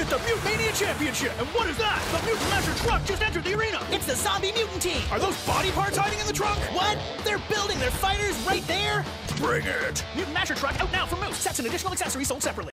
at the Mutant Mania Championship. And what is that? The Mutant Masher truck just entered the arena. It's the zombie mutant team. Are those body parts hiding in the trunk? What? They're building their fighters right there? Bring it. Mutant Masher truck out now for Moose. Sets and additional accessories sold separately.